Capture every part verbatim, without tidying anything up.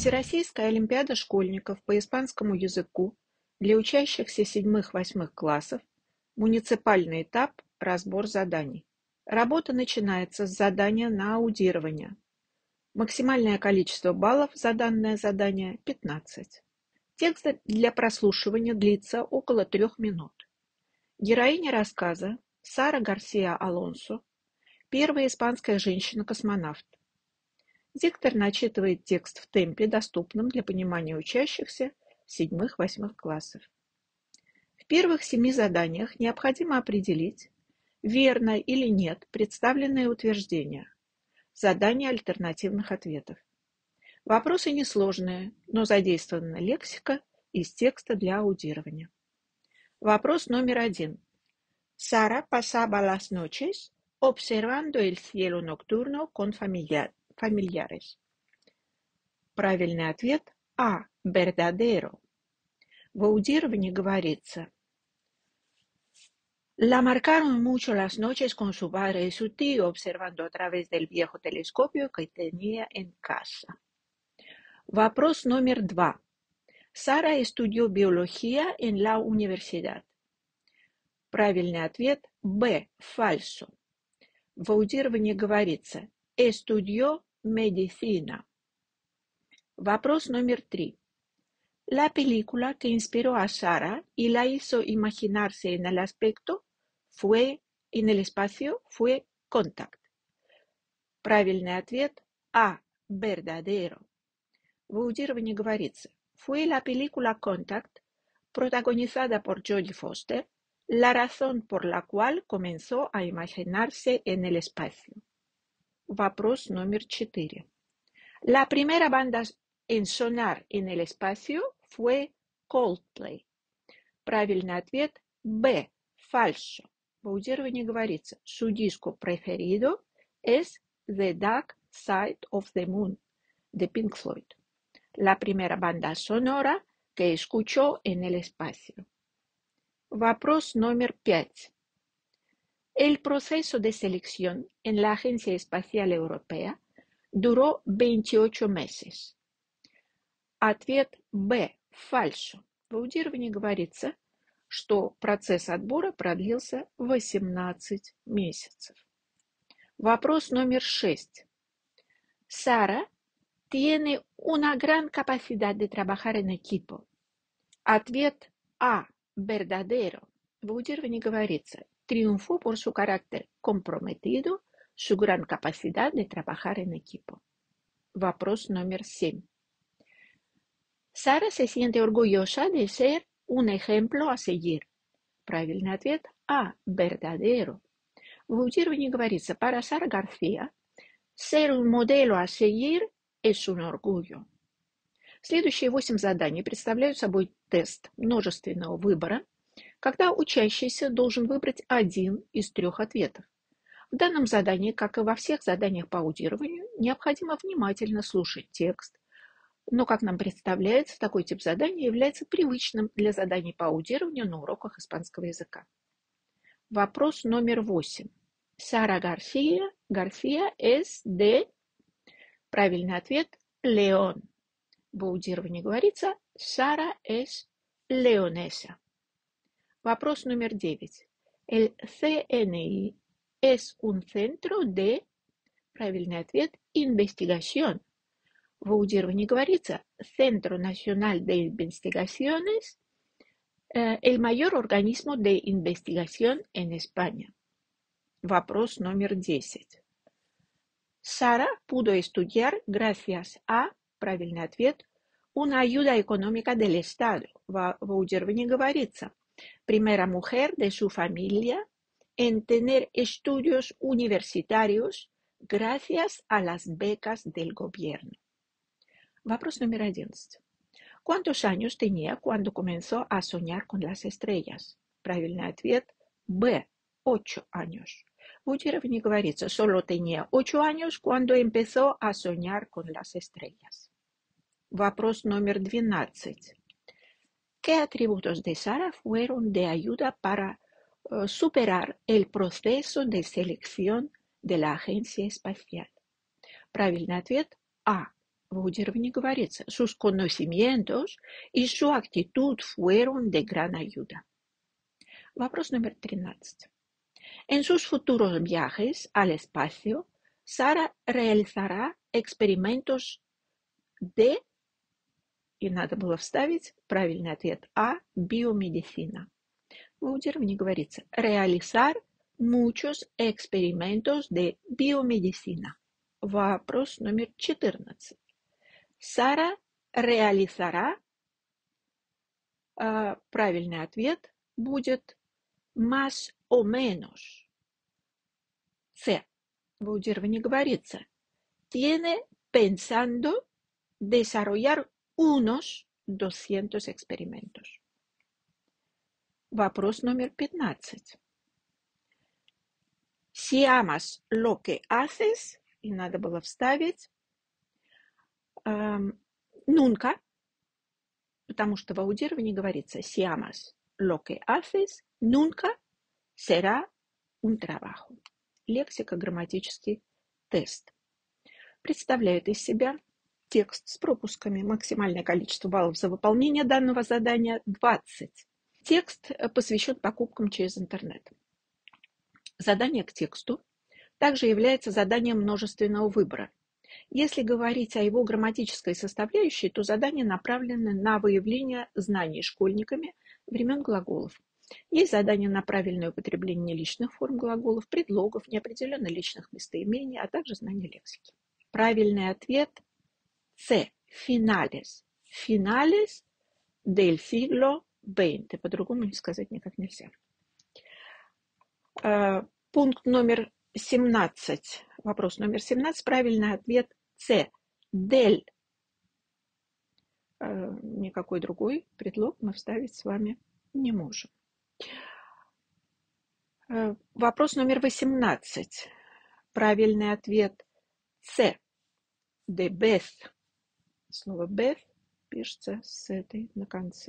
Всероссийская олимпиада школьников по испанскому языку для учащихся седьмых-восьмых классов. Муниципальный этап. Разбор заданий. Работа начинается с задания на аудирование. Максимальное количество баллов за данное задание – пятнадцать. Текст для прослушивания длится около трех минут. Героиня рассказа Сара Гарсия Алонсо, первая испанская женщина-космонавт. Диктор начитывает текст в темпе, доступном для понимания учащихся седьмых-восьмых классов. В первых семи заданиях необходимо определить, верно или нет представленное утверждение. Задание альтернативных ответов. Вопросы несложные, но задействована лексика из текста для аудирования. Вопрос номер один. Sara pasaba las noches observando el cielo nocturno con familiares. Правильный ответ А. Verdadero. В аудировании говорится: La marcaron mucho las noches con su padre y su tío observando a través del viejo telescopio que tenía en casa. Вопрос номер два. Sara estudió biología en la universidad. Правильный ответ Б. Falso. В аудировании говорится: Estudió medicina. Вопрос номер три. La película que inspiró a Sara y la hizo imaginarse en el aspecto fue, en el espacio, fue Contact. Правильный ответ А. Verdadero. В аудировании говорится: Fue la película Contact, protagonizada por Jodie Foster, la razón por la cual comenzó a imaginarse en el espacio. Вопрос номер четыре. La primera banda en sonar en el espacio fue Coldplay. Правильный ответ Б. Falso. В аудировании говорится: Su disco preferido es The Dark Side of the Moon de Pink Floyd. La primera banda sonora que escuchó en el espacio. Вопрос номер пять. El proceso de selección en la Agencia Espacial Europea duró veintiocho meses. Ответ Б. Falso. В аудировании говорится, что процесс отбора продлился восемнадцать месяцев. Вопрос номер шесть. Sara tiene una gran capacidad de trabajar en equipo. Ответ А. Verdadero. В аудировании говорится: triunfó por su carácter comprometido, su gran capacidad de trabajar en equipo. Вопрос номер семь. Sara se siente orgullosa de ser un ejemplo a seguir. Правильный ответ А. Verdadero. В аудировании говорится: para Sara García, ser un modelo a seguir es un orgullo. Следующие восемь заданий представляют собой тест множественного выбора, когда учащийся должен выбрать один из трех ответов. В данном задании, как и во всех заданиях по аудированию, необходимо внимательно слушать текст, но, как нам представляется, такой тип задания является привычным для заданий по аудированию на уроках испанского языка. Вопрос номер восемь. Sara García, García es de... Правильный ответ León. В аудировании говорится: Sara es leonesa. Вопрос номер девять. El C N I es un centro de... Правильный ответ investigación. В аудировании говорится: Centro Nacional de Investigaciones, eh, el mayor organismo de investigación en España. Вопрос номер десять. Sara pudo estudiar gracias a... Правильный ответ una ayuda económica del Estado. В, в аудировании говорится: Primera mujer de su familia en tener estudios universitarios gracias a las becas del gobierno. Вопрос номер одиннадцать. ¿Cuántos años tenía cuando comenzó a soñar con las estrellas? Правильный ответ Б. ocho años. В аудировании говорится: Solo tenía ocho años cuando empezó a soñar con las estrellas. Вопрос номер двенадцать. ¿Qué atributos de Sara fueron de ayuda para uh, superar el proceso de selección de la agencia espacial? Правильный ответ А. В аудировании говорится: sus conocimientos y su actitud fueron de gran ayuda. Вопрос номер тринадцать. En sus futuros viajes al espacio, Сара realizará experimentos de, и надо было вставить правильный ответ А, биомедицина. В аудировании говорится: realizar muchos experimentos de biomedicina. Вопрос номер четырнадцать. Сара realizará, э, правильный ответ будет más o menos. С. В аудировании говорится: tiene pensando desarrollar unos doscientos experimentos. Вопрос номер пятнадцать. Si amas lo que haces, и надо было вставить э, nunca, потому что в аудировании говорится: si amas lo que haces, nunca será un trabajo. Лексико-грамматический тест. Представляет из себя текст с пропусками. Максимальное количество баллов за выполнение данного задания двадцать. Текст посвящен покупкам через интернет. Задание к тексту также является заданием множественного выбора. Если говорить о его грамматической составляющей, то задания направлены на выявление знаний школьниками времен глаголов. Есть задания на правильное употребление личных форм глаголов, предлогов, неопределенно личных местоимений, а также знание лексики. Правильный ответ С. Finales. Finales del siglo veinte. По-другому сказать никак нельзя. Пункт номер семнадцать. Вопрос номер семнадцать. Правильный ответ С. Del. Никакой другой предлог мы вставить с вами не можем. Вопрос номер восемнадцать. Правильный ответ С. De Beth. Слово Beth пишется с этой на конце.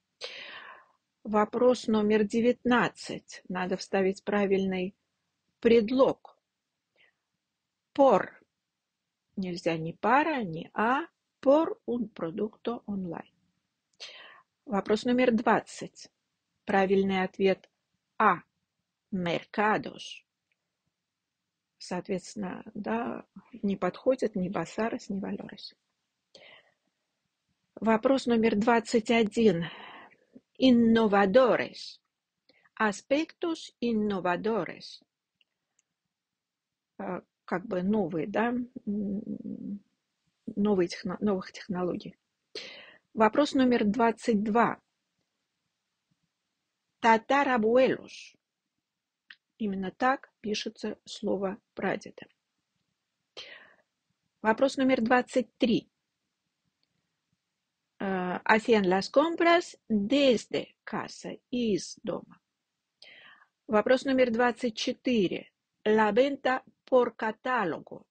Вопрос номер девятнадцать. Надо вставить правильный предлог. Por. Нельзя ни para, ни a. Por un producto online. Вопрос номер двадцать. Правильный ответ А. Mercados. Соответственно, да, не подходят ни Bazares, ни Valores. Вопрос номер двадцать один. Innovadores. Aspectos innovadores. Как бы новые, да, новые техно, новых технологий. Вопрос номер двадцать два. Tatarabuelos. Именно так пишется слово прадеда. Вопрос номер двадцать три. Hacían las compras desde casa, из дома. Вопрос номер двадцать четыре. La venta por catálogo.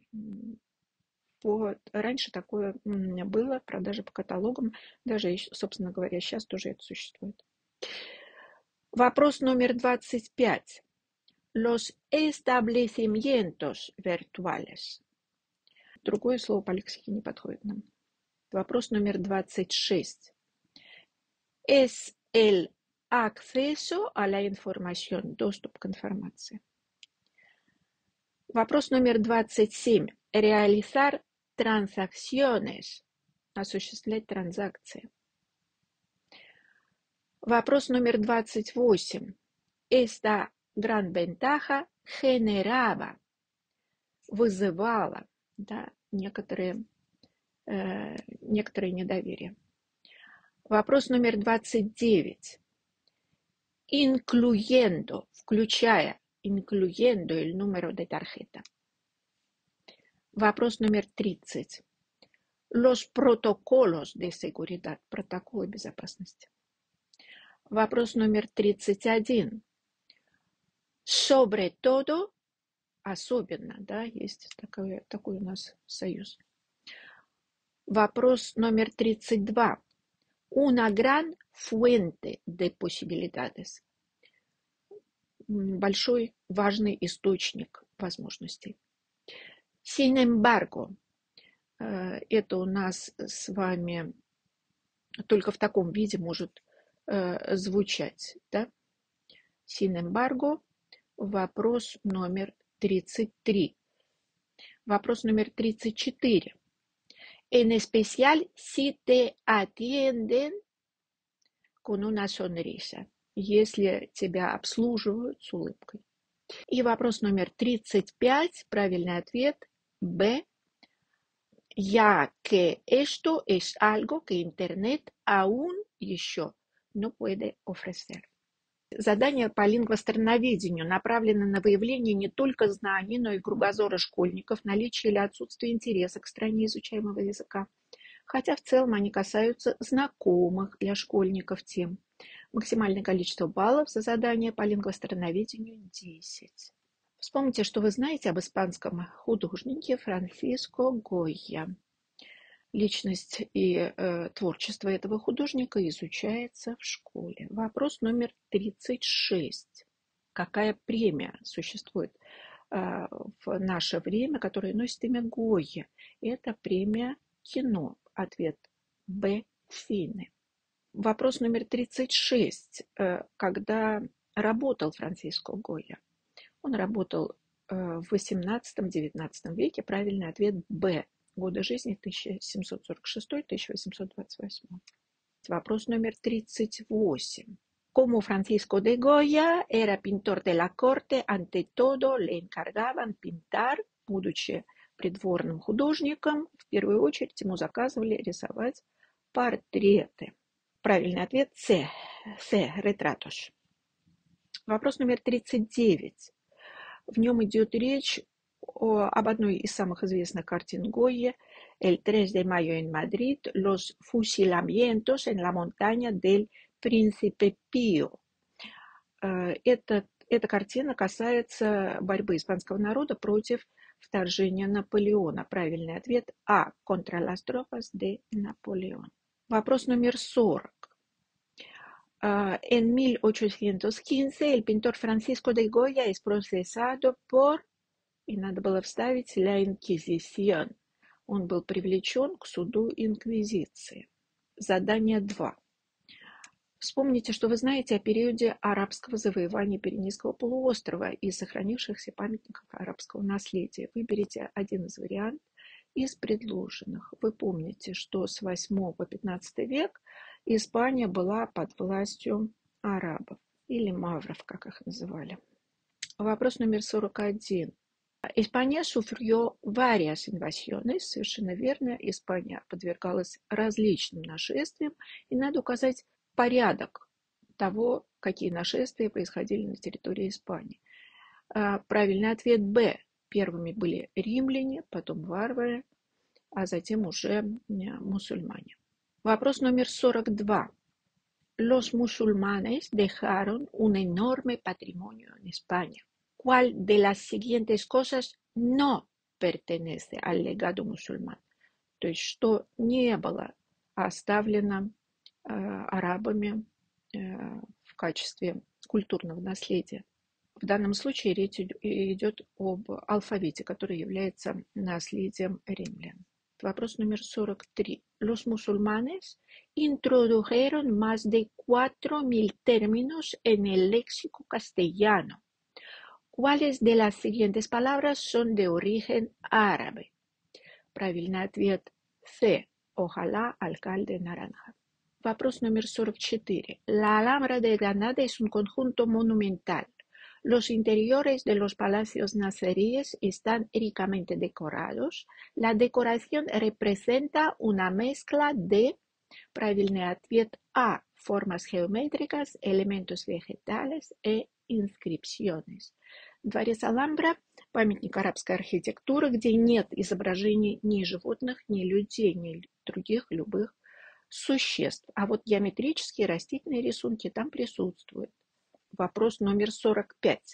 Вот. Раньше такое было, продажа по каталогам. Даже, собственно говоря, сейчас тоже это существует. Вопрос номер двадцать пять. Los establecimientos virtuales. Другое слово по лексике не подходит нам. Вопрос номер двадцать шесть. Es el acceso a la información. Доступ к информации. Вопрос номер двадцать семь. Realizar transacciones. Осуществлять транзакции. Вопрос номер двадцать восемь. Esta gran ventaja generaba. Вызывала, да, некоторые, э, некоторые недоверие. Вопрос номер двадцать девять. Incluyendo. Включая. Incluyendo el número de tarjeta. Вопрос номер тридцать. Los protocolos de seguridad. Протоколы безопасности. Вопрос номер тридцать один. Sobre todo. Особенно, да, есть такой, такой у нас союз. Вопрос номер тридцать два. Una gran fuente de posibilidades. Большой, важный источник возможностей. Sin embargo, Э, Это у нас с вами только в таком виде может э, звучать, да? Sin embargo, вопрос номер тридцать три. Вопрос номер тридцать четыре. En especial si te atienden con una sonrisa, если тебя обслуживают с улыбкой. И вопрос номер тридцать пять, правильный ответ Б. Ya que esto es algo que Интернет aún еще no puede ofrecer. Задания по лингвостроноведению направлены на выявление не только знаний, но и кругозора школьников, наличие или отсутствие интереса к стране изучаемого языка, хотя в целом они касаются знакомых для школьников тем. Максимальное количество баллов за задание по лингвостроноведению десять. Вспомните, что вы знаете об испанском художнике Франциско Гойя. Личность и э, творчество этого художника изучается в школе. Вопрос номер тридцать шесть. Какая премия существует э, в наше время, которая носит имя Гойя? Это премия кино. Ответ Б. Фины. Вопрос номер тридцать шесть. Э, когда работал Франциско Гойя? Он работал э, в восемнадцатом-девятнадцатом веке. Правильный ответ Б. Годы жизни тысяча семьсот сорок шестой — тысяча восемьсот двадцать восьмой. Вопрос номер тридцать восемь. Como Francisco de Goya era pintor de la corte, ante todo le encargaban pintar, будучи придворным художником, в первую очередь ему заказывали рисовать портреты. Правильный ответ С. С. Retratos. Вопрос номер тридцать девять. В нем идет речь о, об одной из самых известных картин Гойя «El tres de mayo en Madrid, los fusilamientos en la montaña del Príncipe Pío». Эта, эта картина касается борьбы испанского народа против вторжения Наполеона. Правильный ответ А. «Contra las tropas de Napoleón». Вопрос номер сорок. En mil ochocientos quince el pintor Francisco de Goya es procesado por, и надо было вставить, la Inquisición. Он был привлечен к суду Инквизиции. Задание два. Вспомните, что вы знаете о периоде арабского завоевания Пиренейского полуострова и сохранившихся памятников арабского наследия. Выберите один из вариантов из предложенных. Вы помните, что с восьмого по пятнадцатый век Испания была под властью арабов, или мавров, как их называли. Вопрос номер сорок один. Испания sufrió varias invasiones. Совершенно верно, Испания подвергалась различным нашествиям, и надо указать порядок того, какие нашествия происходили на территории Испании. Правильный ответ Б. Первыми были римляне, потом варвары, а затем уже мусульмане. Вопрос номер сорок два. Los musulmanes dejaron un enorme patrimonio en España. ¿Cuál de las siguientes cosas no pertenece al legado musulmán? То есть, что не было оставлено э, арабами э, в качестве культурного наследия. В данном случае речь идет об алфавите, который является наследием римлян. Вопрос номер сорок три. Los musulmanes introdujeron más de cuatro mil términos en el léxico castellano. ¿Cuáles de las siguientes palabras son de origen árabe? Правильный ответ С. Ojalá, alcalde, naranja. Вопрос номер сорок четыре. La Alhambra de Granada es un conjunto monumental. Los interiores de los palacios nazaríes están ricamente decorados. La decoración representa una mezcla de, правильный ответ А, formas geométricas, elementos vegetales e inscripciones. Дворец Альгамбра – памятник арабской архитектуры, где нет изображений ни животных, ни людей, ни других любых существ. А вот геометрические растительные рисунки там присутствуют. Вопрос номер сорок пять.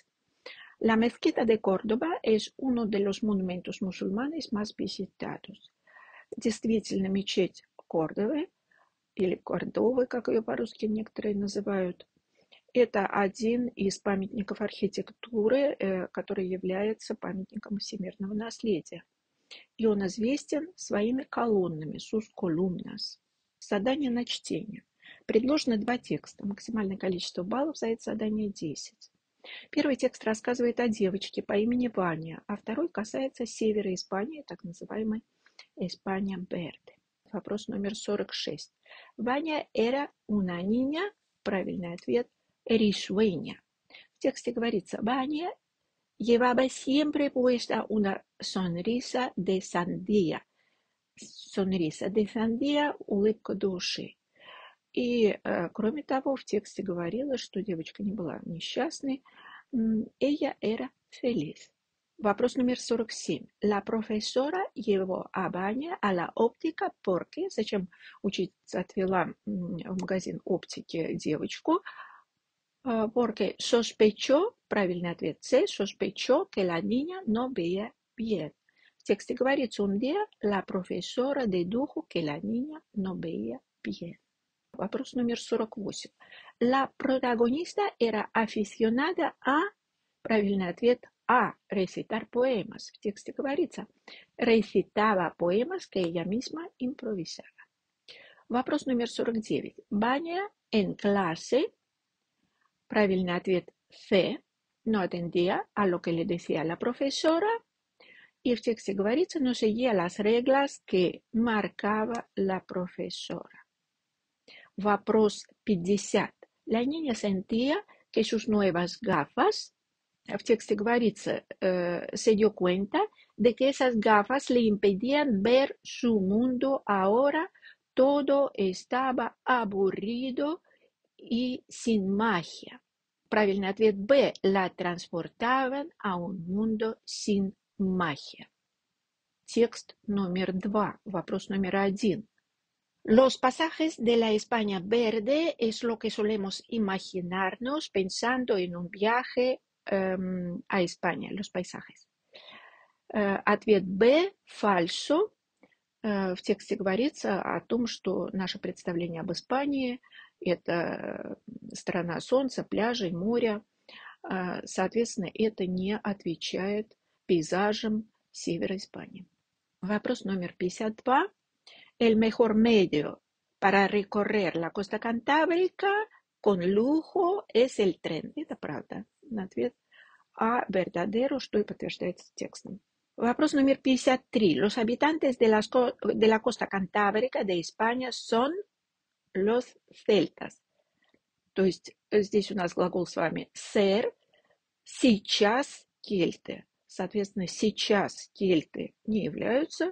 La mezquita de Córdoba es uno de los monumentos musulmanes más visitados. Действительно, мечеть Кордовы, или Кордовы, как ее по-русски некоторые называют, это один из памятников архитектуры, который является памятником всемирного наследия. и он известен своими колоннами, sus columnas. Задание на чтение. Предложено два текста. Максимальное количество баллов за это задание десять. Первый текст рассказывает о девочке по имени Ваня, а второй касается севера Испании, так называемой España Verde. Вопрос номер сорок шесть. Ваня era una niña. Правильный ответ – risueña. В тексте говорится: Ваня llevaba siempre puesta una sonrisa de sandía. Sonrisa de sandía – улыбка души. И, э, кроме того, в тексте говорилось, что девочка не была несчастной. Ella era feliz. Вопрос номер сорок семь. La profesora llevó a Vanya a la óptica porque... Зачем учительница отвела в магазин оптики девочку? Porque sospechó, правильный ответ С, sospechó que la niña no veía bien. В тексте говорится: un día la profesora dedujo que la niña no veía bien. Вопрос номер сорок восемь. La protagonista era aficionada a... Правильный ответ А. Recitar poemas. В тексте говорится: recitaba poemas que ella misma improvisaba. Вопрос номер сорок девять. Vanya en clase... Правильный ответ С. No atendía a lo que le decía la profesora. И в тексте говорится: no seguía las reglas que marcaba la profesora. Вопрос пятьдесят. La niña sentía que sus nuevas gafas... В тексте говорится: э, se dio cuenta de que esas gafas le impedían ver su mundo. Ahora todo estaba aburrido y sin magia. Правильный ответ Б. La transportaban a un mundo sin magia. Текст номер два. Вопрос номер один. Los pasajes de la España verde es lo que solemos imaginarnos pensando en un viaje um, a España, los paisajes. Uh, ответ Б. Falso. Uh, в тексте говорится о том, что наше представление об Испании – это страна солнца, пляжей, моря. Uh, соответственно, это не отвечает пейзажам севера Испании. Вопрос номер пятьдесят два. El mejor medio para recorrer la costa cantábrica con lujo es el tren. Это правда. Ответ А. Verdadero, что и подтверждается текстом. Вопрос номер пятьдесят три. Los habitantes de, las, de la costa cantábrica de España son los celtas. То есть здесь у нас глагол с вами ser, сейчас кельты. Соответственно, сейчас кельты не являются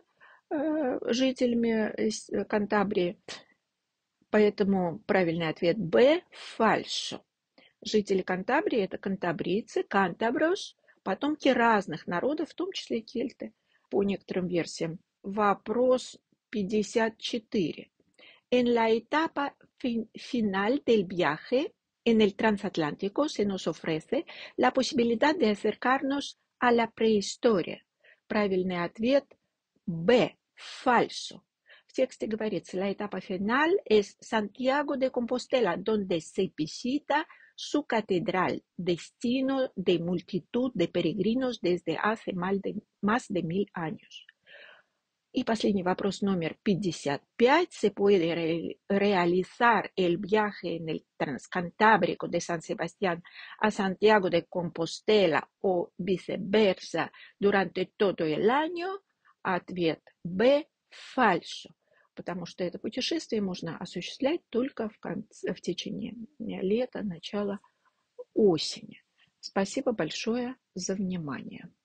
жителями Кантабрии, поэтому правильный ответ Б. Фальшо. Жители Кантабрии – это кантабрийцы, кантаброс, потомки разных народов, в том числе кельты, по некоторым версиям. Вопрос пятьдесят четыре. En la etapa fin final del viaje en el transatlántico se nos ofrece la posibilidad de acercarnos a la prehistoria. Правильный ответ Б. Falso. В тексте говорится: la etapa final es Santiago de Compostela, donde se visita su catedral, destino de multitud de peregrinos desde hace más de mil años. Y последний вопрос номер пятьдесят пять. Se puede re realizar el viaje en el Transcantábrico de San Sebastián a Santiago de Compostela o viceversa durante todo el año. Ответ Б. Falso. Потому что это путешествие можно осуществлять только в, конце, в течение лета, начала осени. Спасибо большое за внимание.